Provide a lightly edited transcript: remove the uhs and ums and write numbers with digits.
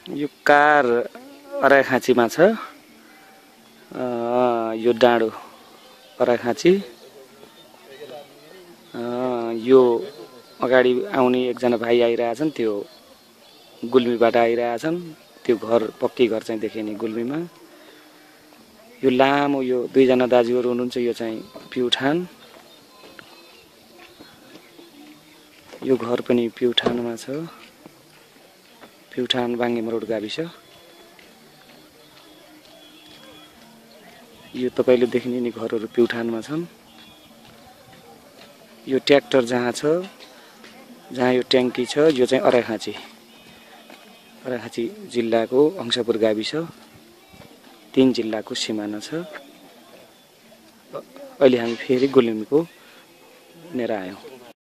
यो कार अराखाँचीमा छ। यो डाँडो अराखाँची। यो अगाडि आउने एकजना भाइ आइरहेछन्, त्यो गुल्मीबाट आइरहेछन्। त्यो घर पक्की घर चाहिँ देखिने गुल्मीमा। यो लामो यो दुईजना दाजुहरू हुनुहुन्छ, यो चाहिँ प्युठान। यो घर पनि प्युठानमा छ। प्युठान बाङ्गेमरोड गाविस। यो तपाईले देख्ने नि घरहरू प्युठानमा छन्। यो ट्र्याक्टर जहाँ छ, जहाँ यो ट्याङ्की छ, यो चाहिँ अराखाँची जिल्लाको अंशपुर गाविस 3 जिल्लाको सिमाना छ। अहिले हामी फेरि गुल्मीको नेर आयौं।